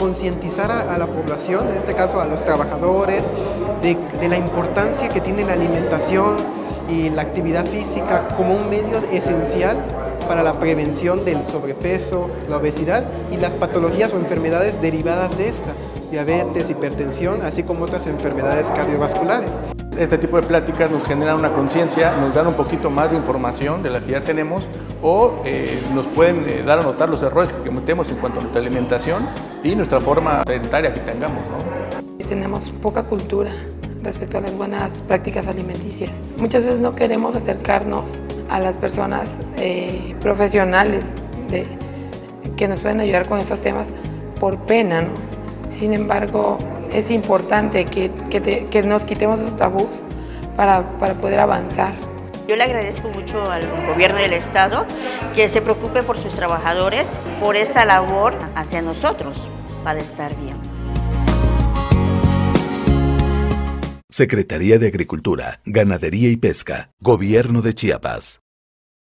concientizar a la población, en este caso a los trabajadores, de la importancia que tiene la alimentación y la actividad física como un medio esencial para la prevención del sobrepeso, la obesidad y las patologías o enfermedades derivadas de esta, diabetes, hipertensión, así como otras enfermedades cardiovasculares. Este tipo de pláticas nos generan una conciencia, nos dan un poquito más de información de la que ya tenemos o nos pueden dar a notar los errores que cometemos en cuanto a nuestra alimentación y nuestra forma alimentaria que tengamos, ¿no? Tenemos poca cultura respecto a las buenas prácticas alimenticias. Muchas veces no queremos acercarnos a las personas profesionales que nos pueden ayudar con estos temas por pena, ¿no? Sin embargo, es importante que nos quitemos esos tabús para poder avanzar. Yo le agradezco mucho al gobierno del estado que se preocupe por sus trabajadores, por esta labor hacia nosotros, para estar bien. Secretaría de Agricultura, Ganadería y Pesca, Gobierno de Chiapas.